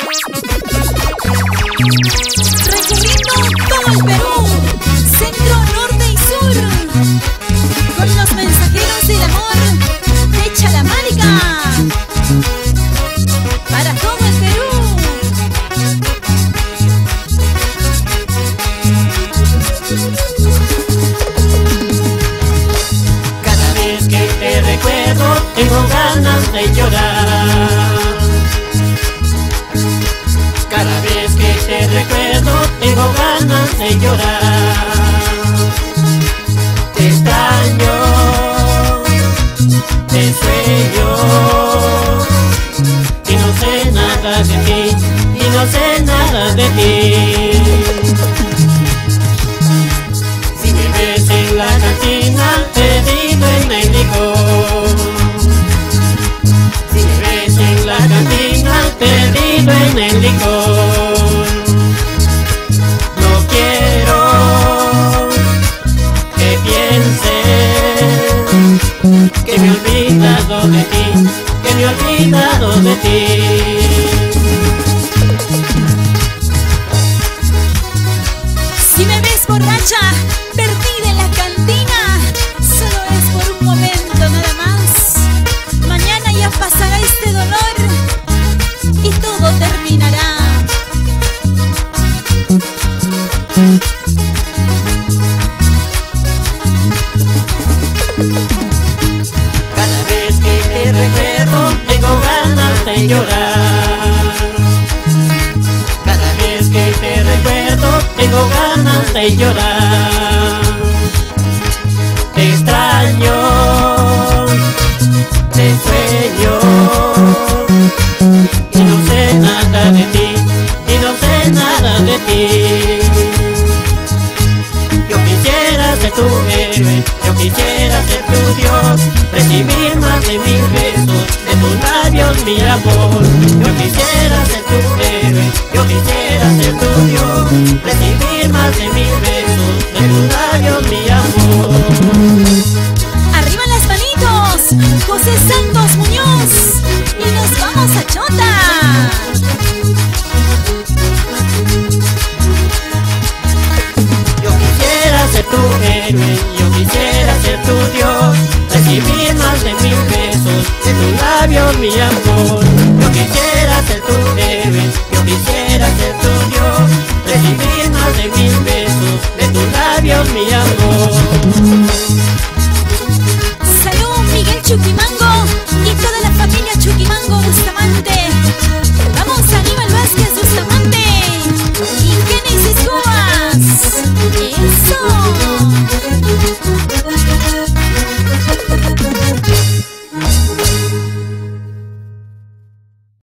Recorriendo todo el Perú, centro, norte y sur, con los mensajeros del amor de Chalamárica, para todo el Perú. Cada vez que te recuerdo tengo ganas de llorar. Cada vez que te recuerdo tengo ganas de llorar. Te extraño, te sueño, y no sé nada de ti, y no sé nada de ti. Si me ves en la cantina perdido en el licor, si me ves en la cantina perdido en el licor, no quiero que pienses que me he olvidado de ti, que me he olvidado de ti. Si me ves borracha, perdida en la cantina, solo es por un momento nada más. Mañana ya pasará este dolor y todo terminará. Cada vez que te recuerdo tengo ganas de llorar. Cada vez que te recuerdo tengo ganas de llorar. Te extraño, te sueño, y no sé nada de ti, y no sé nada de ti. Yo quisiera ser tu héroe, yo quisiera ser tu Dios, recibir más de 1000 besos de tus labios, mi amor.